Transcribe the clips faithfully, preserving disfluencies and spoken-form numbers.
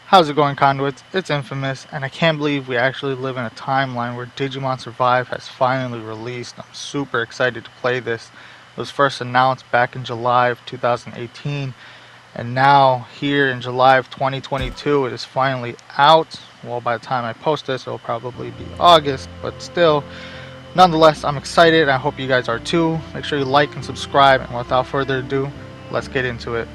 How's it going, Conduits? It's Infamous, and I can't believe we actually live in a timeline where Digimon Survive has finally released. I'm super excited to play this. It was first announced back in July of two thousand eighteen, and now here in July of twenty twenty-two it is finally out. Well, by the time I post this, it'll probably be August, but still, nonetheless, I'm excited. I hope you guys are too. Make sure you like and subscribe, and without further ado, let's get into it.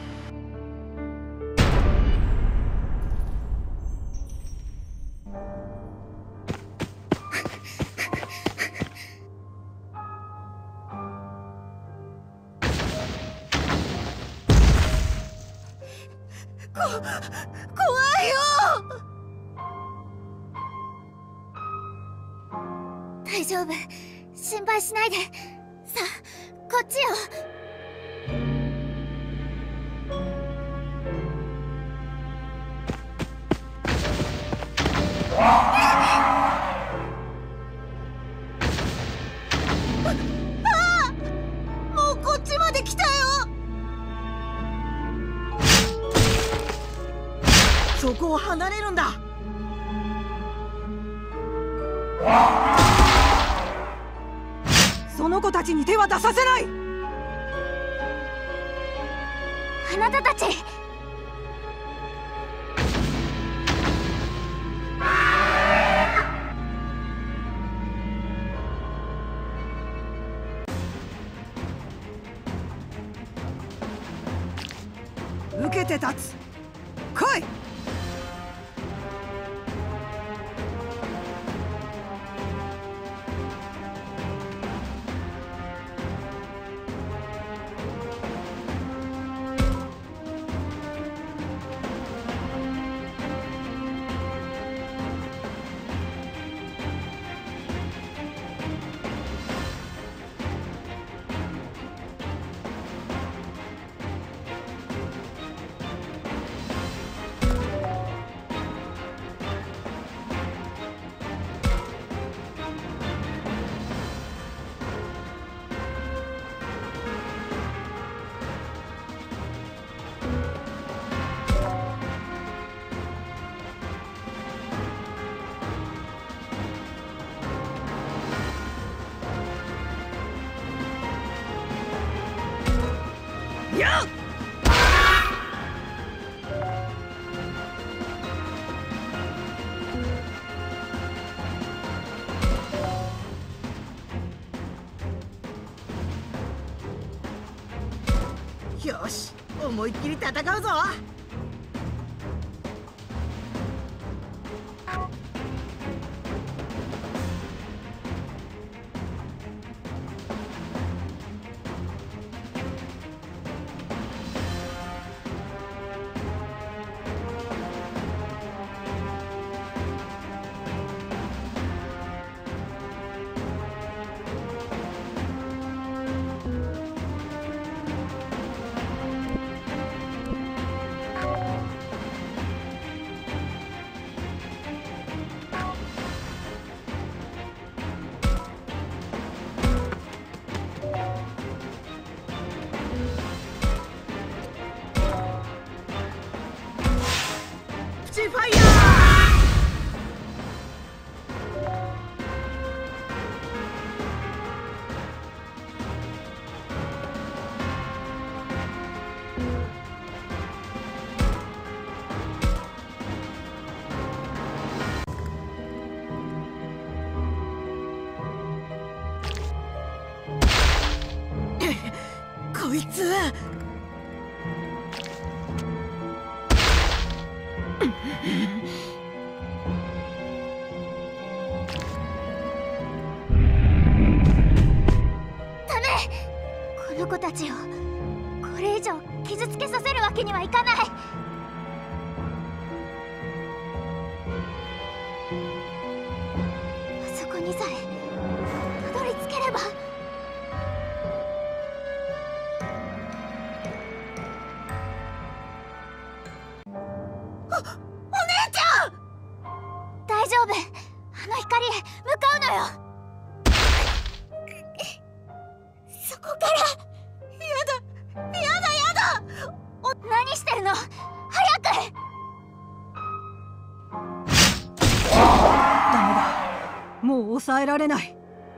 よし、思いっきり戦うぞ。こいつダメ！この子たちをこれ以上傷つけさせるわけにはいかない。あそこにさえたどり着ければ。大丈夫、あの光へ向かうのよ。そこからやだやだやだ。お、何してるの？早く。 抑えられない。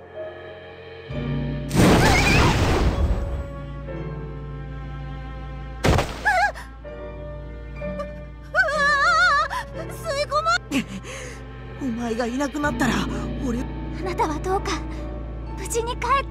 吸い込まお前がいなくなったら俺。 あなたはどうか無事に帰って。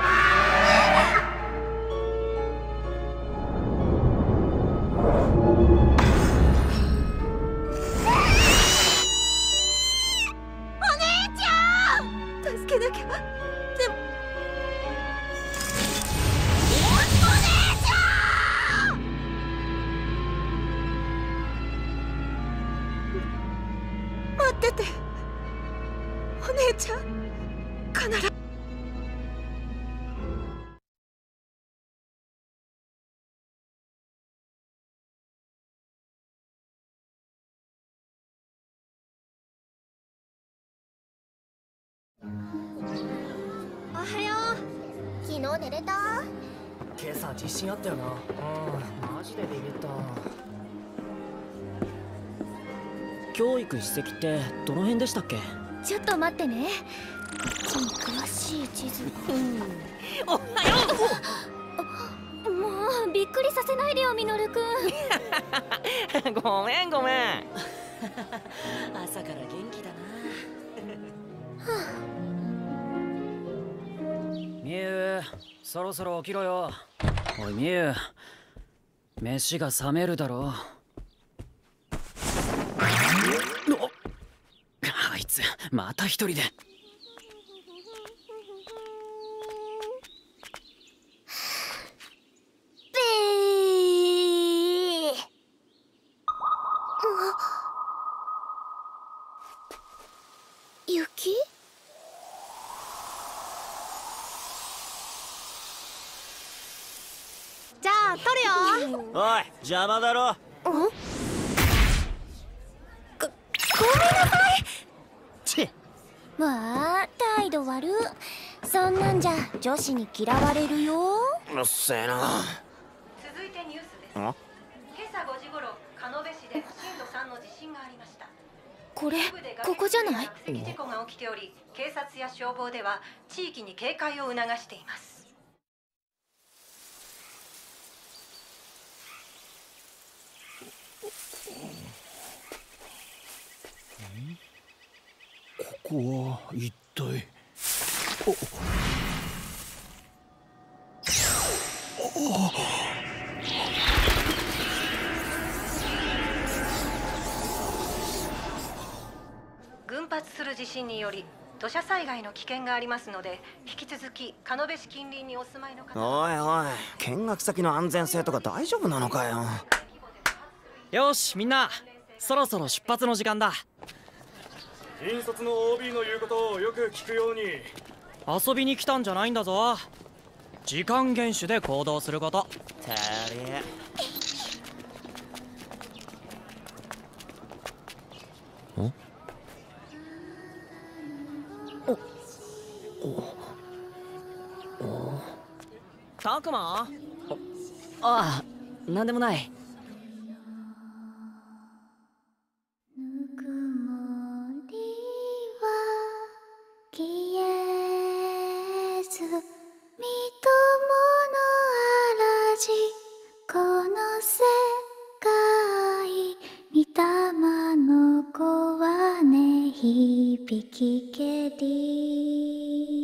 待ってて、お姉ちゃん。必ず。 おはよう。昨日寝れた？ 今朝地震あったよな。うん、マジでビビった。教育史跡ってどの辺でしたっけ？ ちょっと待ってね。こっちに詳しい地図。 おはよう。もうびっくりさせないでよ、ミノルくん。 ごめんごめん。朝から元気だな。はあ、みゆ、そろそろ起きろよ。おいみゆ、飯が冷めるだろ。あいつまた一人で。 雪？じゃあ撮るよ。 おい、邪魔だろ。ん？ご、ごめんなさい。 ちわあ、態度悪。そんなんじゃ女子に嫌われるよ。 うっせえな。 続いてニュースです。今朝ごじ頃、鹿野部市で震度さんの地震がありました。 これ、ここじゃない？ 落石事故が起きており、警察や消防では地域に警戒を促しています。 ここは一体。おお。 群発する地震により土砂災害の危険がありますので、引き続き鹿野部市近隣にお住まいの方。 おいおい、見学先の安全性とか大丈夫なのかよ。よしみんな、そろそろ出発の時間だ。 引率の オービー の言うことをよく聞くように。 遊びに来たんじゃないんだぞ。時間厳守で行動すること。たれ。ん？おおお。たくま？ああ、なんでもない。 響けり。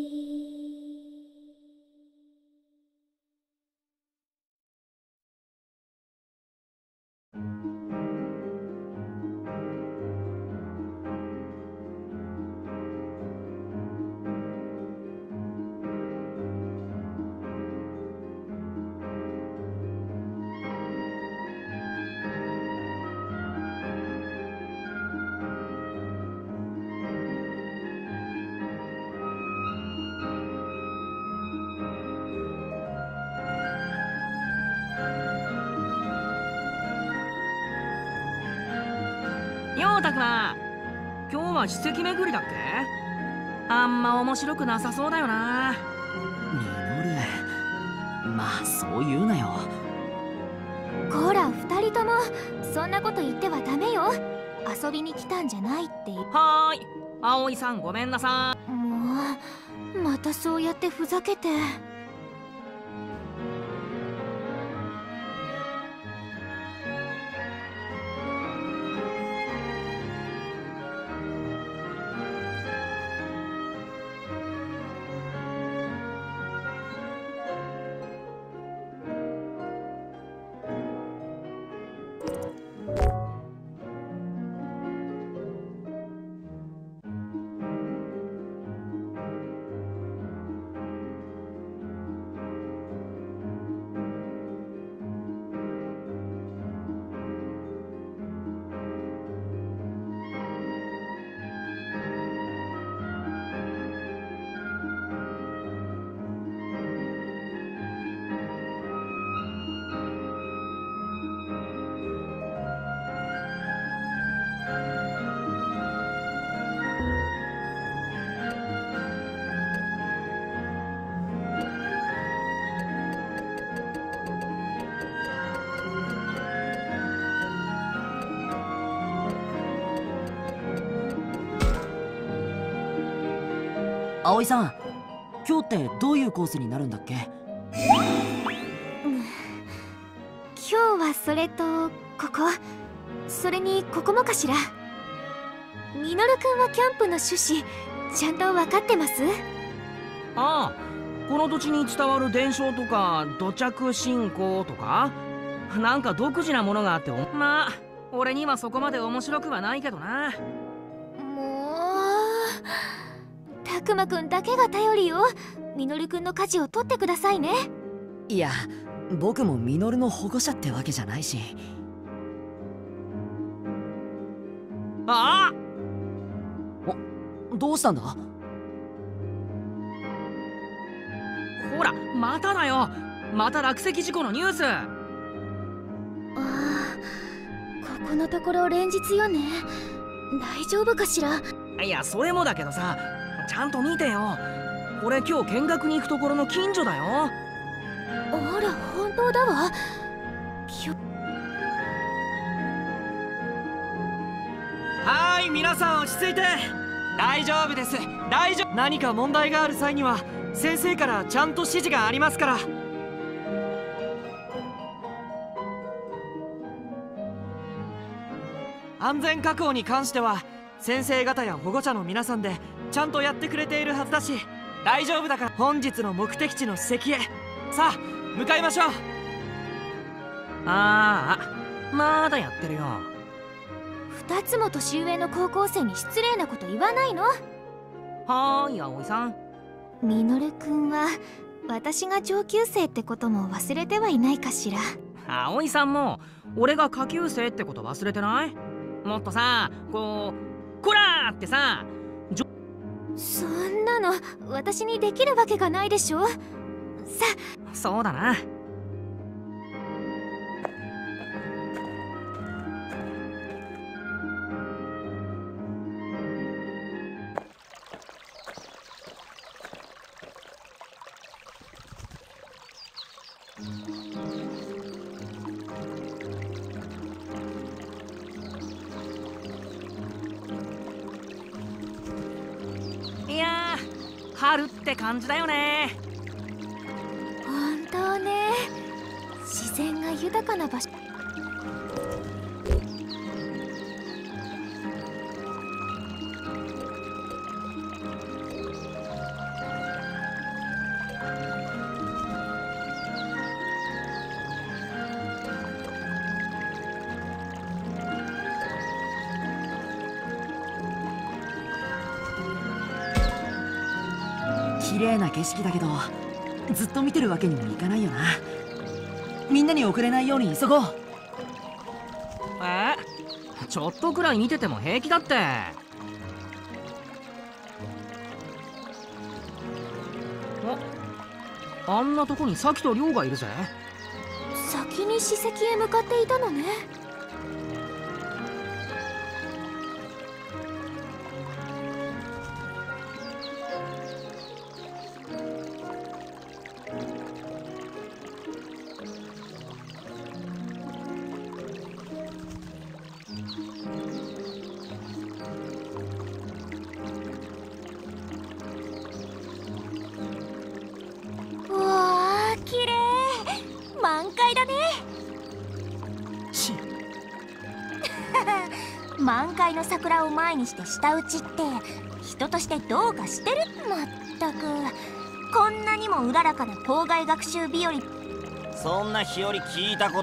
ようたくま、今日は史跡巡りだっけ？あんま面白くなさそうだよな。 ミノル、まあそう言うなよ。 こら二人ともそんなこと言ってはダメよ。遊びに来たんじゃないって。 はーい、 葵さんごめんなさい。 もうまたそうやってふざけて。 葵さん、今日ってどういうコースになるんだっけ？ 今日はそれとここ、それにここもかしら。ミノルくんはキャンプの趣旨ちゃんと分かってます？ ああ、この土地に伝わる伝承とか土着信仰とかなんか独自なものがあって、まあ俺にはそこまで面白くはないけどな。 もうたくまくんだけが頼りよ。ミノルくんの舵を取ってくださいね。 いや、僕もミノルの保護者ってわけじゃないし。 ああ、 お、どうしたんだ？ ほらまただよ、また落石事故のニュース。 ああ、ここのところ連日よね。大丈夫かしら？ いや、それもだけどさ、ちゃんと見てよ。これ今日見学に行くところの近所だよ。 あら、本当だわ。きょはーい、皆さん落ち着いて。大丈夫です、大丈夫。何か問題がある際には先生からちゃんと指示がありますから。安全確保に関しては先生方や保護者の皆さんでちゃんとやってくれているはずだし、大丈夫だから。本日の目的地の史跡へさあ向かいましょう。 ああ、まだやってるよ。 二つも年上の高校生に失礼なこと言わないの？ はーい、葵さん。 ミノルくんは私が上級生ってことも忘れてはいないかしら。 葵さんも俺が下級生ってこと忘れてない？もっとさ、こうこらーってさ。 そんなの私にできるわけがないでしょ。さあ、そうだな。いやー、春って感じだよね。 本当ね、自然が豊かな場所。 綺麗な景色だけどずっと見てるわけにもいかないよな。みんなに遅れないように急ごう。 え、ちょっとくらい見てても平気だって。あ、あんなとこにサキとリョウがいるぜ。 先に史跡へ向かっていたのね。 だね。 し満開の桜を前にして舌打ちって人としてどうかしてる。まったくこんなにもうららかな校外学習日和。 そんな日和聞いたこと。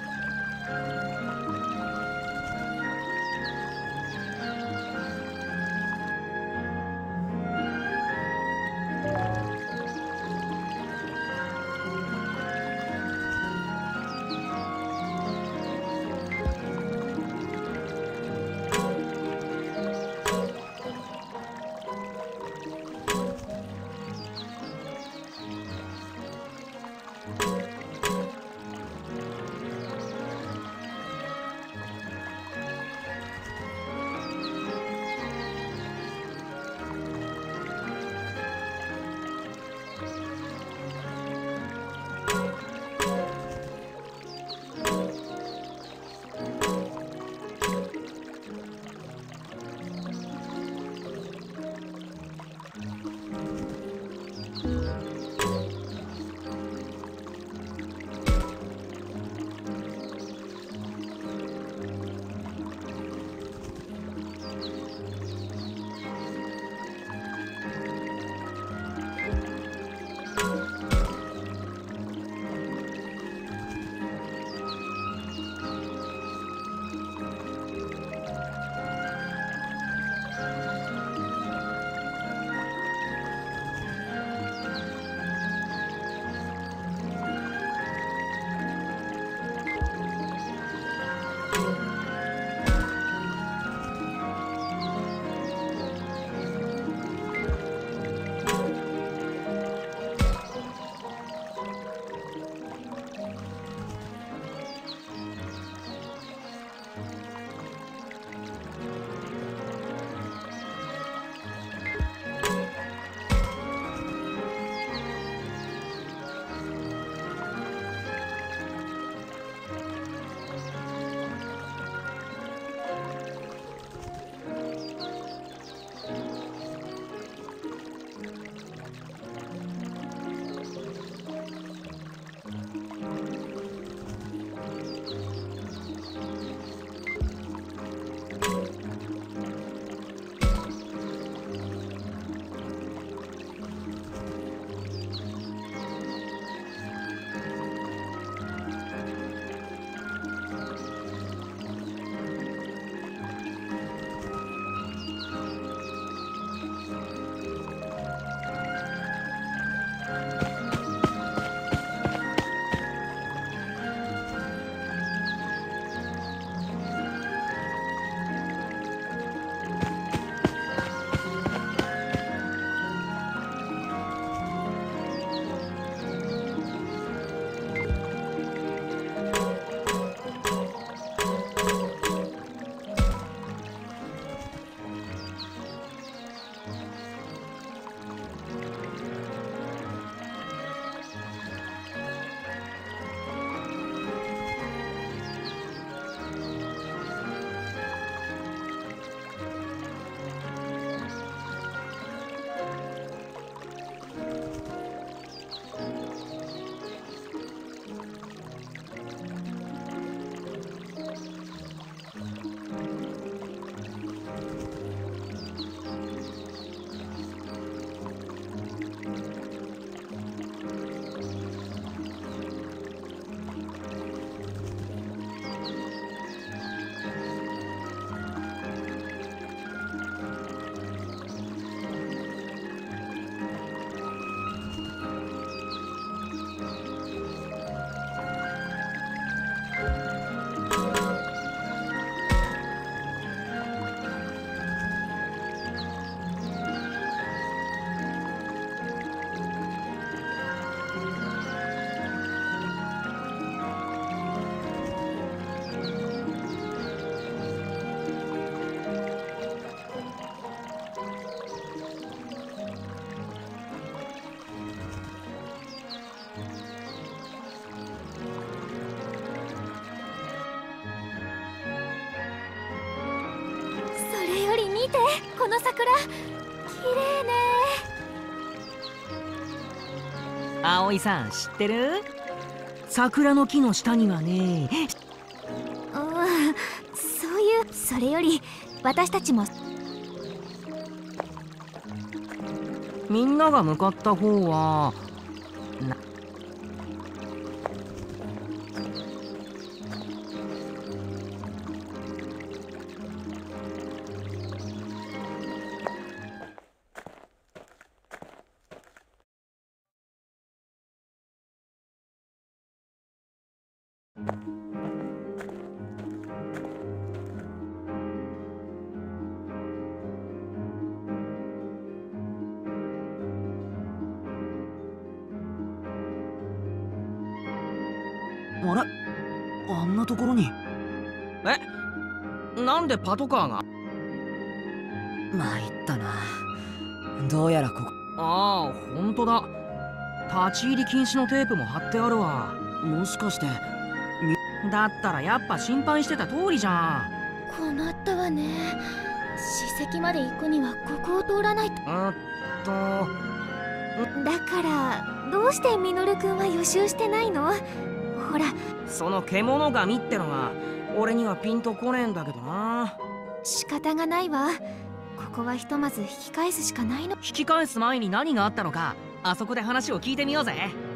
見てこの桜、綺麗ね。 葵さん知ってる？ 桜の木の下にはね。 ああ、そういう。それより私たちも。 みんなが向かった方はな。 あれ、あんなところに。 え、なんでパトカーが。 参ったな。どうやらここ。 ああ、ほんとだ。立ち入り禁止のテープも貼ってあるわ。 もしかしてだったらやっぱ心配してた通りじゃん。 困ったわね。史跡まで行くにはここを通らないと。 うっとだからどうしてミノル君は予習してないの？ほら、 その獣神ってのが俺にはピンとこねえんだけどな。 仕方がないわ。ここはひとまず引き返すしかないの。 引き返す前に何があったのか、あそこで話を聞いてみようぜ。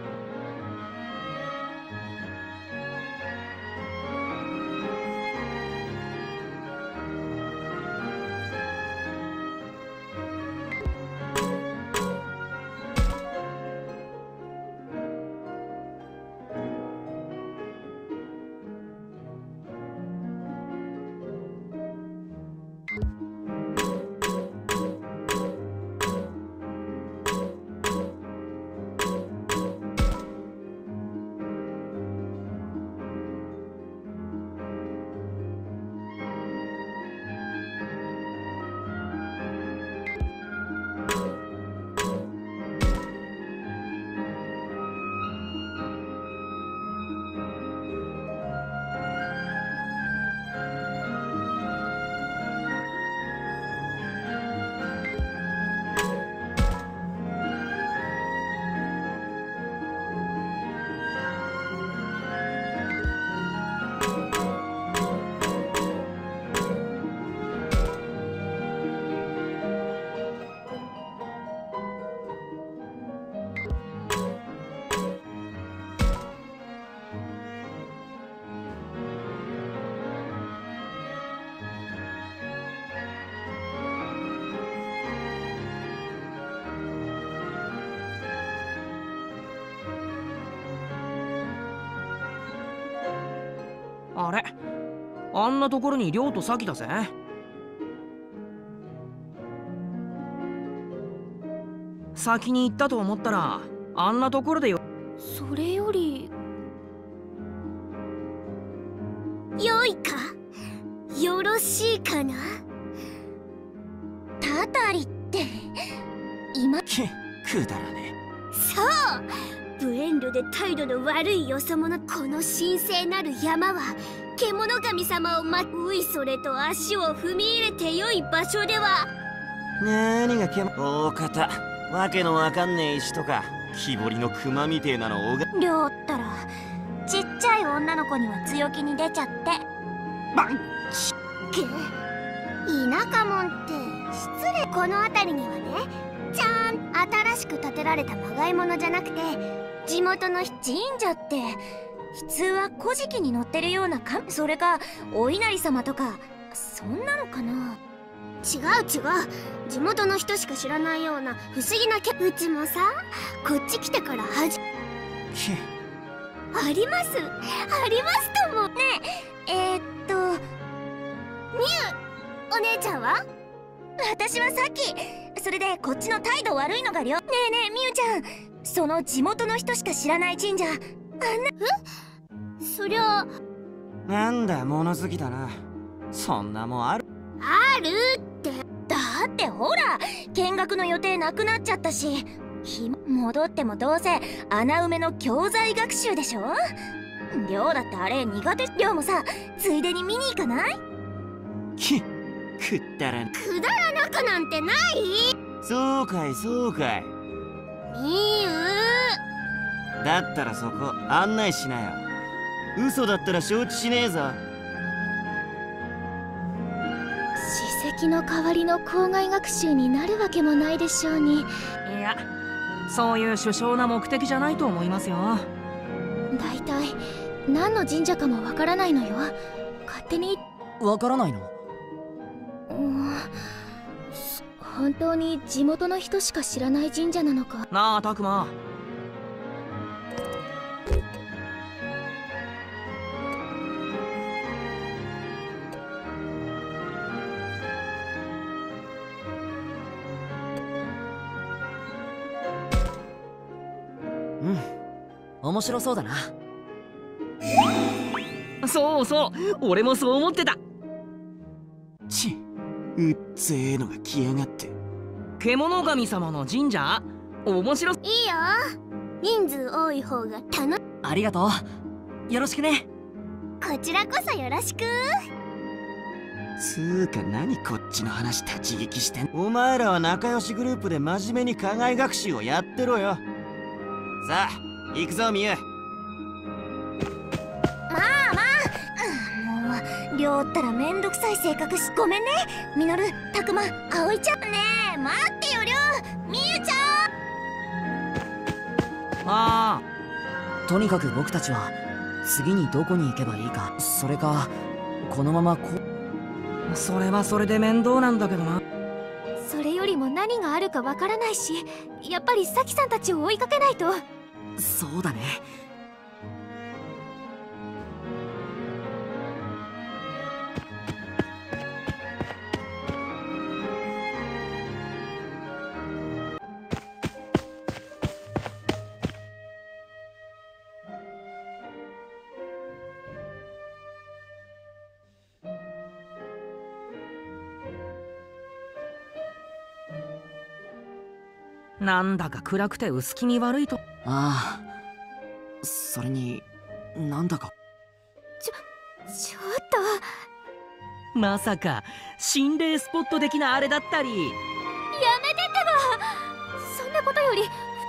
あれ、あんなところに亮と咲だぜ。先に行ったと思ったらあんなところでよ。 それより良いか、よろしいかな。たたりって今くだらね。 そう、無遠慮で態度の悪いよそ者。この神聖なる山は獣神様をまういそれと足を踏み入れてよい場所では。 何が獣大方わけのわかんねえ石とか木彫りの熊みてえなのおが。 亮ったらちっちゃい女の子には強気に出ちゃって。 バンく田舎もんって失礼。この辺りにはね、ちゃん新しく建てられたまがいものじゃなくて、地元の神社って普通は古事記に載ってるような神、それかお稲荷様とかそんなのかな。違う違う、地元の人しか知らないような不思議なけ。うちもさ、こっち来てからはじありますありますともね。えー、っとみゆお姉ちゃんは？私はさっき。それでこっちの態度悪いのがりょ。ねえねえみゆちゃん、その地元の人しか知らない神社あんな。え？そりゃなんだ物好きだな。そんなもんあるあるって。だってほら見学の予定なくなっちゃったし、暇戻ってもどうせ穴埋めの教材学習でしょ。りょうだってあれ苦手。りょうもさ、ついでに見に行かない？ きくったらくだらなくなんてない。 そうかいそうかい。 みゆだったらそこ案内しなよ。嘘だったら承知しねえぞ。 史跡の代わりの校外学習になるわけもないでしょうに。 いや、そういう首相な目的じゃないと思いますよ。 だいたい何の神社かもわからないのよ。勝手に。 わからないの？ うん、本当に地元の人しか知らない神社なのか。 なあ、たくま。 うん、面白そうだな。 そうそう、俺もそう思ってた。 ち、うっぜえのが来やがって。 獣神様の神社、面白。いいよ、人数多い方が楽。 ありがとう、よろしくね。 こちらこそよろしく。 つーか何こっちの話立ち聞きしてん。お前らは仲良しグループで真面目に課外学習をやってろよ。さあ行くぞみゆ。 まあまあ、もう亮ったらめんどくさい性格し。ごめんねミノル、たくま、あおいちゃん。ねえ待ってよ亮、みゆちゃん。 ああ、 とにかく僕たちは次にどこに行けばいいか、それかこのままこう。 それはそれで面倒なんだけどな。 それよりも何があるかわからないし、やっぱりサキさんたちを追いかけないと。 そうだね。 なんだか暗くて薄気味悪いと。 ああ、それになんだか。 ちょちょっと、 まさか心霊スポット的なあれだったり。 やめてってば。そんなことより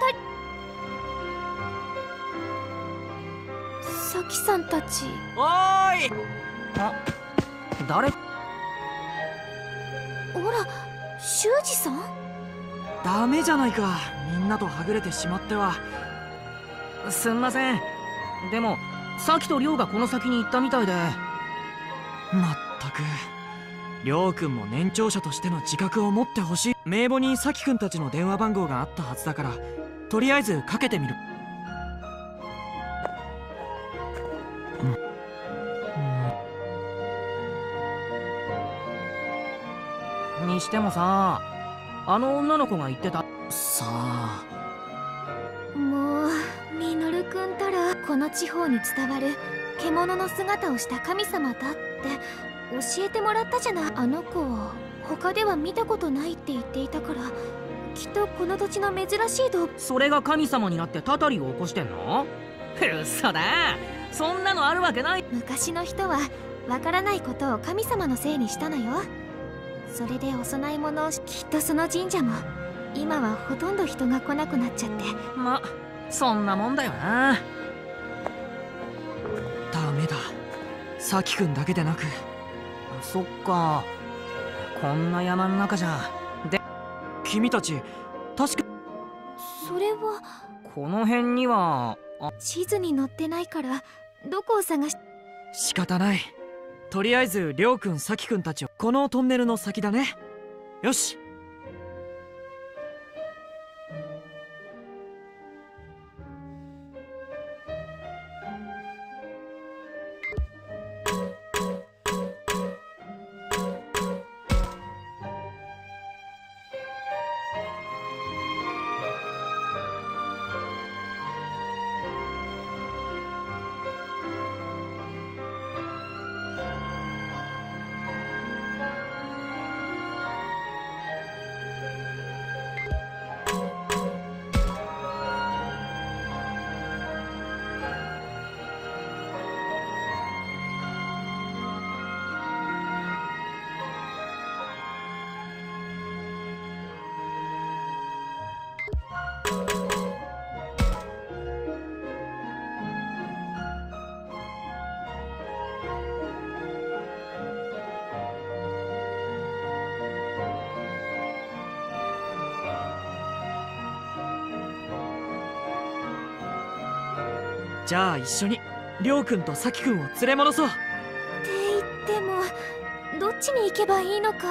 二人、サキさんたち。 おーい。 あ、誰？ ほら、修二さん。 ダメじゃないか、みんなとはぐれてしまっては。 すんません。でもさきとりょうがこの先に行ったみたいで。 まったく、りょうくんも年長者としての自覚を持ってほしい。名簿にさきくんたちの電話番号があったはずだから、とりあえずかけてみる。 うん、にしてもさ、あの女の子が言ってた。 さあ、 もうミノルくんたら、この地方に伝わる獣の姿をした神様だって教えてもらったじゃない。あの子他では見たことないって言っていたから、きっとこの土地の珍しい動物。 それが神様になってたたりを起こしてんの？嘘だ、そんなのあるわけない。 昔の人はわからないことを神様のせいにしたのよ。それでお供え物をし、きっとその神社も今はほとんど人が来なくなっちゃって。 ま、そんなもんだよな。 ダメだ、さきくんだけでなく。 そっか、こんな山の中じゃ。で、 君たち確か。 それはこの辺にはあ、 地図に載ってないからどこを探し。 仕方ない。とりあえずりょうくん、さきくんたちをこのトンネルの先だね。よし。 じゃあ一緒にりょうくんとさきくんを連れ戻そう。 って言ってもどっちに行けばいいのか。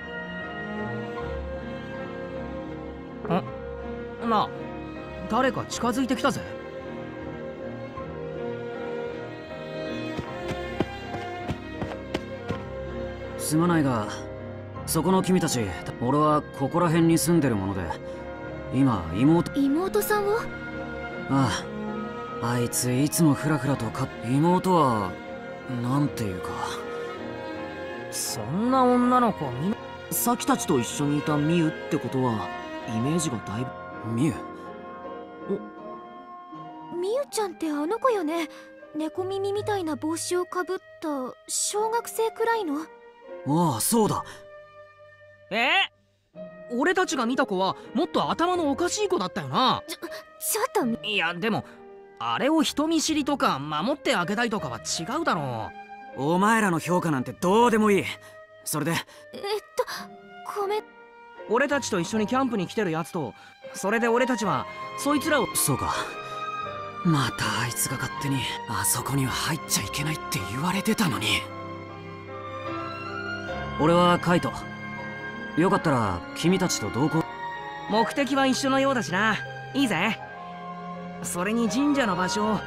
んなあ、誰か近づいてきたぜ。 すまないが、そこの君たち、俺はここら辺に住んでるもので、今妹妹さんを？ ああ、あいついつもフラフラとか。妹はなんていうか、 そんな女の子みんなサキたちと一緒にいたミユってことはイメージがだいぶ。 ミユ？ みゆちゃんってあの子よね。猫耳みたいな帽子をかぶった小学生くらいの。 ああ、そうだ。 え俺たちが見た子はもっと頭のおかしい子だったよな。 ちょ、ちょっと。 いやでもあれを人見知りとか守ってあげたいとかは違うだろう。お前らの評価なんてどうでもいい。それでえっとごめん。 俺たちと一緒にキャンプに来てるやつと、それで俺たちはそいつらを。 そうか。またあいつが勝手にあそこには入っちゃいけないって言われてたのに。俺はカイト。よかったら君たちと同行。 目的は一緒のようだしな。いいぜ。それに神社の場所を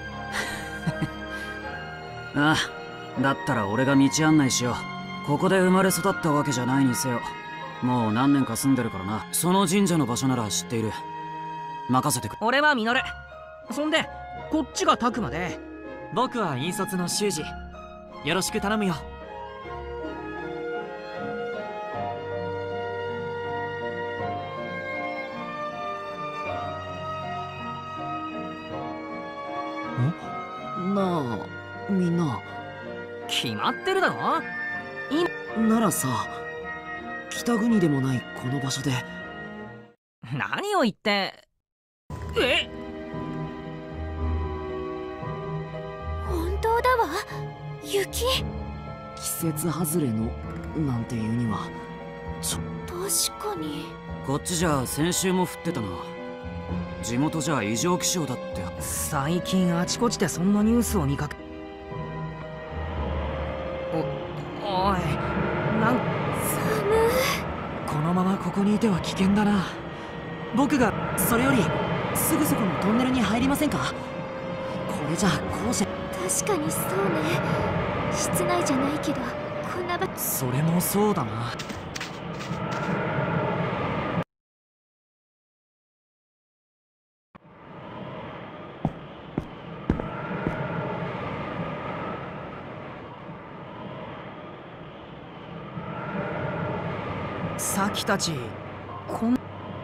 ああ、だったら俺が道案内しよう。ここで生まれ育ったわけじゃないにせよ、もう何年か住んでるからな。その神社の場所なら知っている。任せてくれ。 俺はミノル。そんでこっちがタクマで、 僕は引率の修二。よろしく頼むよ。 なあ、みんな。 決まってるだろ。 ならさ、北国でもないこの場所で。 何を言って。え本当だわ。雪。 季節外れのなんていうにはちょ。 確かに。 こっちじゃ先週も降ってたな。地元じゃ異常気象だって。 最近あちこちでそんなニュースを見かけ。おおい、なん寒い。 このままここにいては危険だな。僕が。 それよりすぐそこのトンネルに入りませんか。これじゃ校舎。 確かにそうね。室内じゃないけどこんな場。 それもそうだな。 サキたちこん。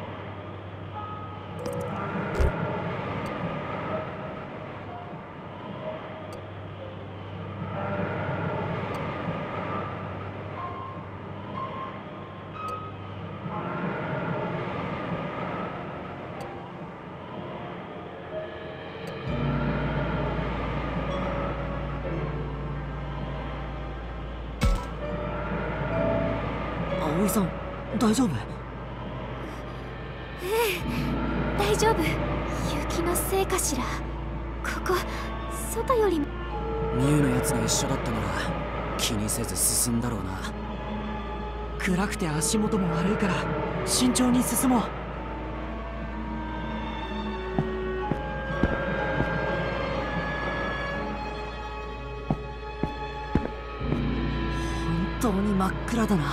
葵さん、大丈夫？ ええ、大丈夫。雪のせいかしら。ここ外よりも。 ミユのやつが一緒だったなら気にせず進んだろうな。 暗くて足元も悪いから慎重に進もう。 本当に真っ暗だな。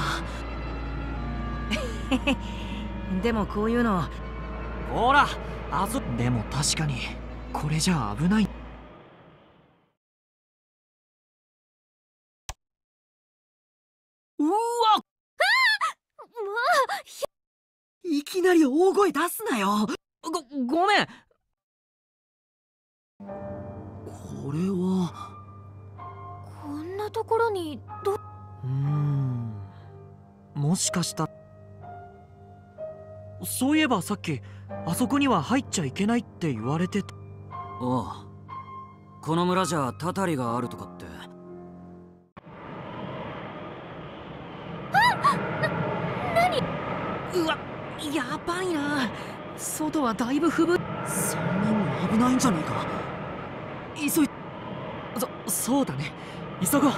でもこういうの。 ほら、あそ。でも確かにこれじゃ危ない。 うわっ、 もういきなり大声出すなよ。 ごごめん。 これはこんなところにど。 うーん、もしかしたら。そういえばさっきあそこには入っちゃいけないって言われてた。 おう、この村じゃたたりがあるとかって。 うわ、やばいな。外はだいぶふぶ。 さんにんも危ないんじゃねえか。 急いそそうだね、急ごう。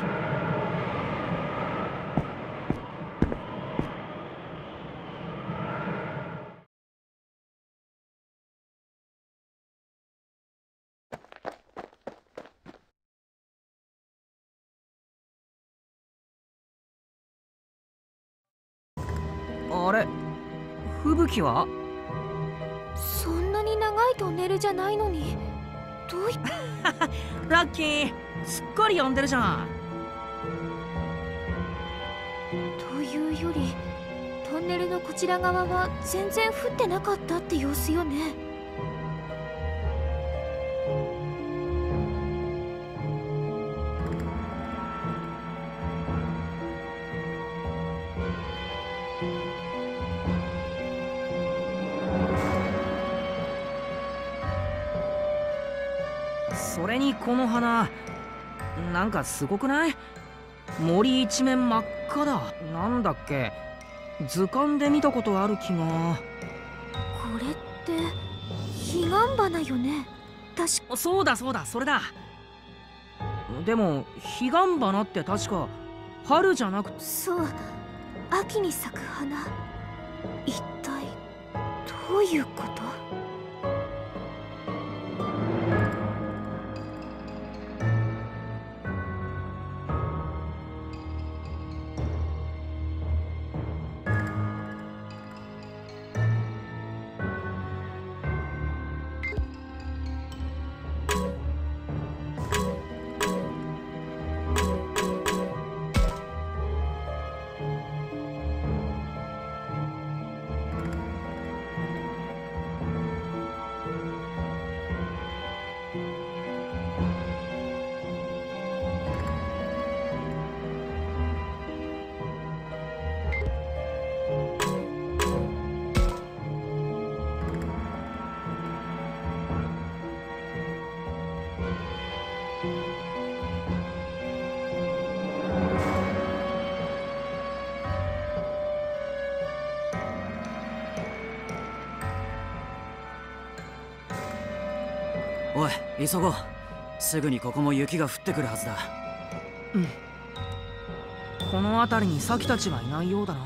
あれ、吹雪は？ そんなに長いトンネルじゃないのにどういラッキー、すっかり呼んでるじゃん。 というよりトンネルのこちら側は全然降ってなかったって様子よね。 それにこの花、なんかすごくない？森一面真っ赤だ。なんだっけ、図鑑で見たことある気が。 これって彼岸花よね。確か。 そうだそうだ、それだ。でも彼岸花って確か春じゃなくて。 そう、秋に咲く花。一体どういうこと？ おい、急ごう。すぐにここも雪が降ってくるはずだ。 うん。この辺りにサキたちはいないようだな。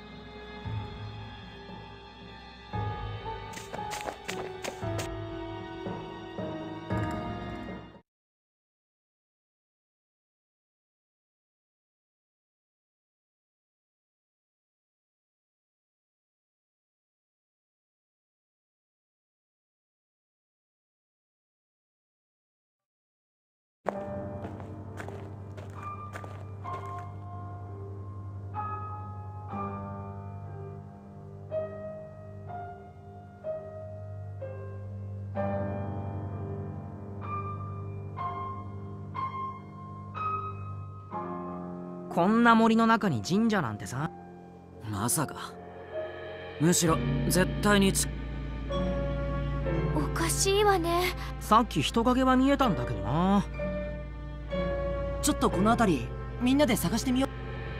こんな森の中に神社なんてさ。 まさか。むしろ絶対につおかしいわね。 さっき人影は見えたんだけどな。 ちょっとこの辺りみんなで探してみよう。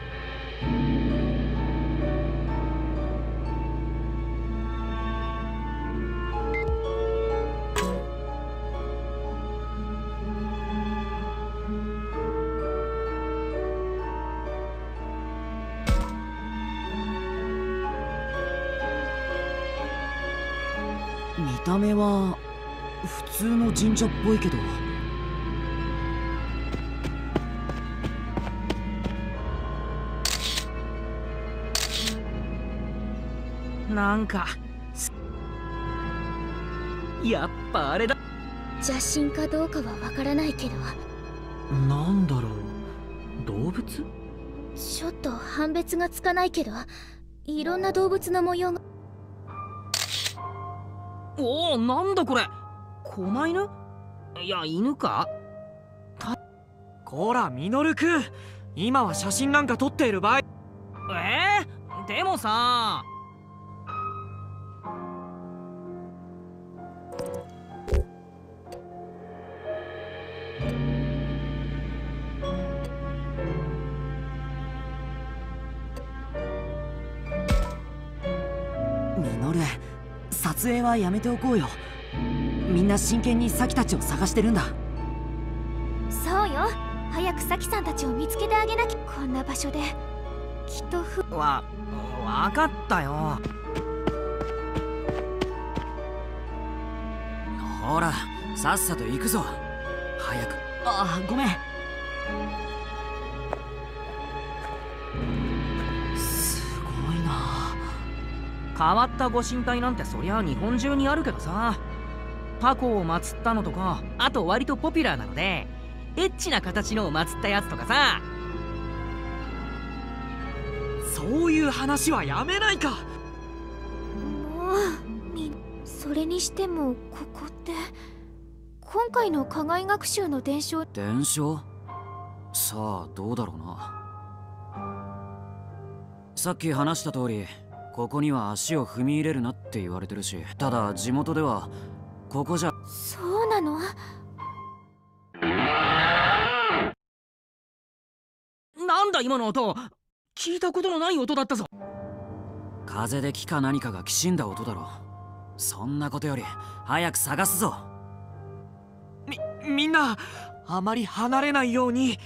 見た目は普通の神社っぽいけど。 なんかやっぱあれだ。 邪神かどうかはわからないけど、 なんだろう、動物？ ちょっと判別がつかないけど、いろんな動物の模様が。 おお、なんだこれ、狛犬？いや、犬か？ こら、ミノルくん、今は写真なんか撮っている場合。 えー、でもさ。 ミノル、撮影はやめておこうよ。みんな真剣にサキたちを探してるんだ。 早くサキさんたちを見つけてあげなきゃ。こんな場所できっとふわ分かったよ。 ほらさっさと行くぞ早く。 あごめん。 すごいな。 変わったご神体なんてそりゃ日本中にあるけどさ、タコを祀ったのとか、あと割とポピュラーなのでエッチな形のを祀ったやつとかさ。 そういう話はやめないか。 もうみそれにしてもここって今回の課外学習の伝承。 伝承？さあどうだろうな。さっき話した通りここには足を踏み入れるなって言われてるし、ただ地元ではここじゃ。 そうなの？ なんだ今の音、聞いたことのない音だったぞ。 風で木か何かがきしんだ音だろう。そんなことより早く探すぞ。 みみんなあまり離れないように。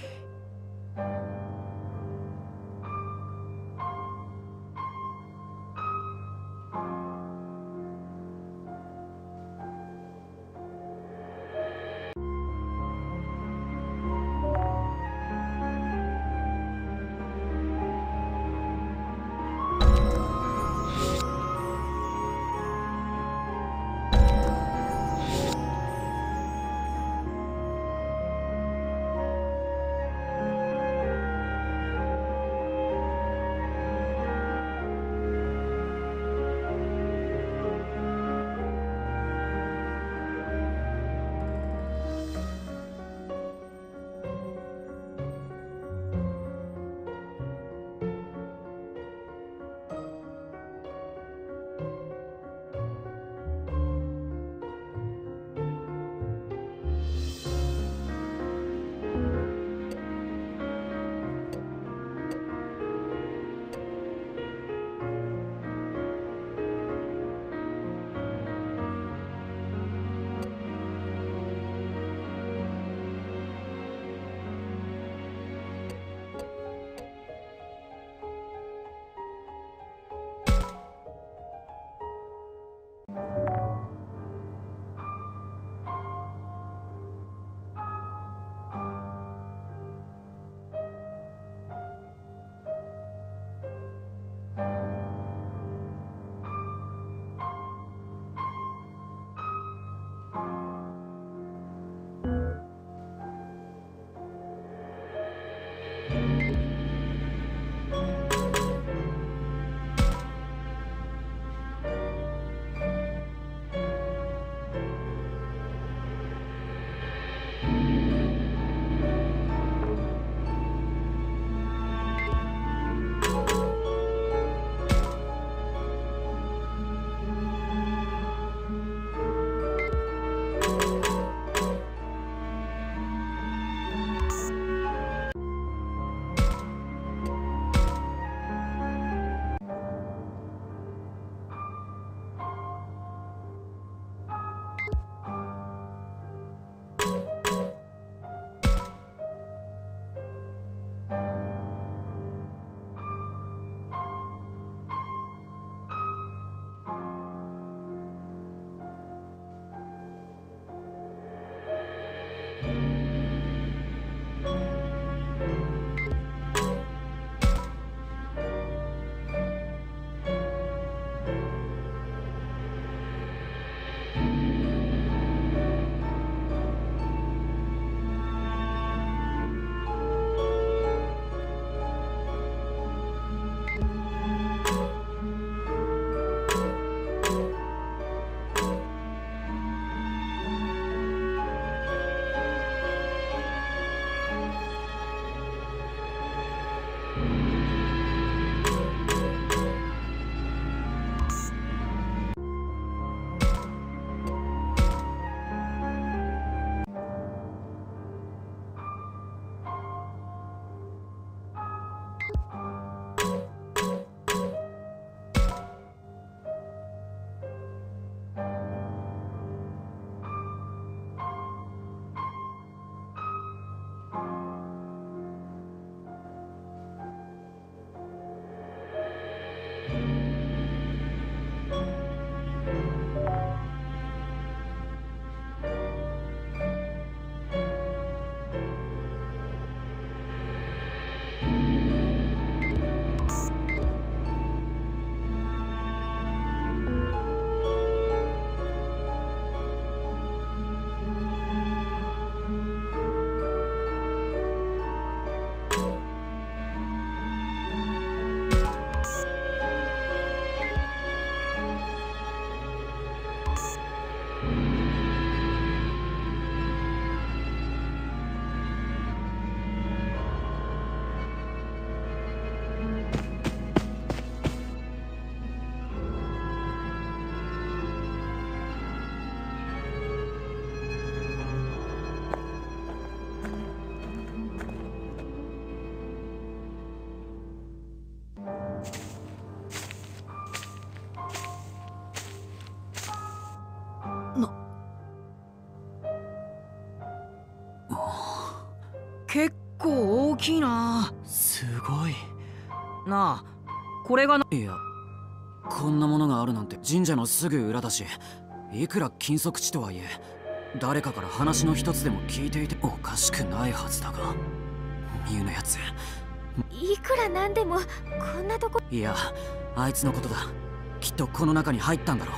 構大きいな。 すごい。 なあ、これがな。 いや、こんなものがあるなんて。神社のすぐ裏だし、いくら禁足地とはいえ誰かから話の一つでも聞いていておかしくないはずだが、ミュウのやついくらなんでもこんなとこ。 いや、あいつのことだ。きっとこの中に入ったんだろ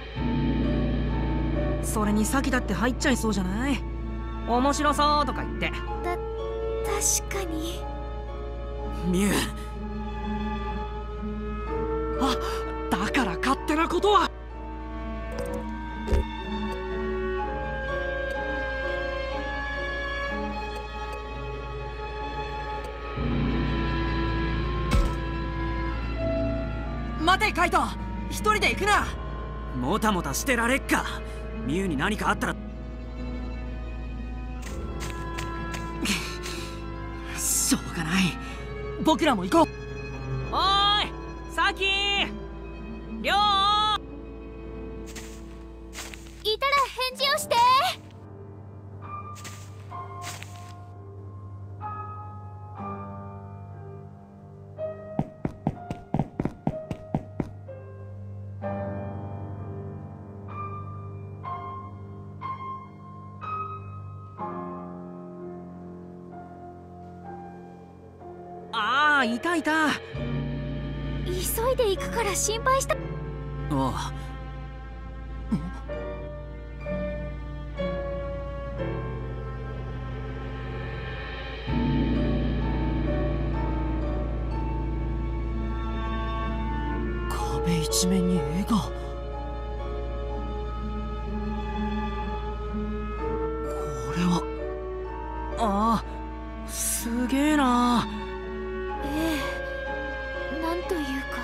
う。それに先だって入っちゃいそうじゃない？面白そうとか言って。 た確かに。 ミュウ。 あ、だから勝手なことは。待てカイト、一人で行くな。 もたもたしてられっか。ミュウに何かあったら。 しょうがない、僕らも行こう。 おーいサキー、りょういたら返事をして。 ああ、いたいた。 急いで行くから心配した。 おう。 壁一面に絵が。これは。 ああ、すげえな。 ええ、なんというか。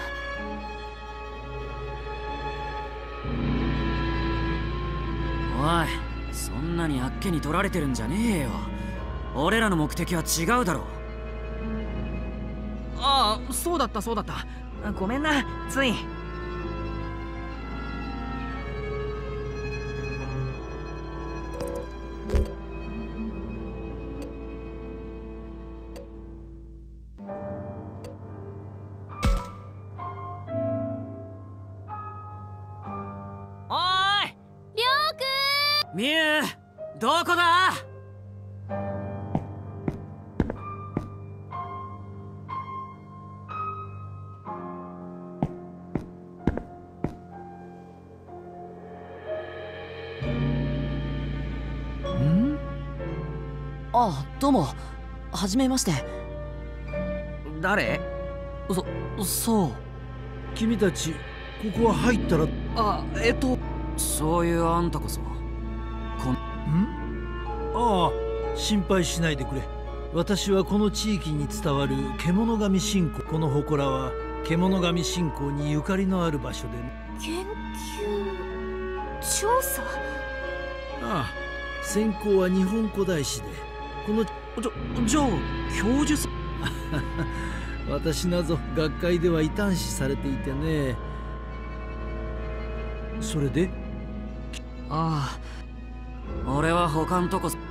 おい、そんなにあっけに取られてるんじゃねえよ。俺らの目的は違うだろう。 ああ、そうだったそうだった。ごめんな、つい。おーい、 りょうくん。 ミュウ、どこだ？ あ、どうも、はじめまして。 誰？ そ、そう。 君たち、ここは入ったら。 あ、えっと。 そういうあんたこそ。こん。 ん？ああ、心配しないでくれ。私はこの地域に伝わる獣神信仰。この祠は獣神信仰にゆかりのある場所で。 研究調査？ ああ、専攻は日本古代史で。このじゃ、じゃあ教授さ。 私なぞ学会では異端視されていてね。それで？ ああ、俺は他んとこ。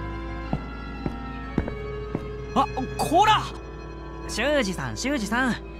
あ、こら！ 修二さん、修二さん、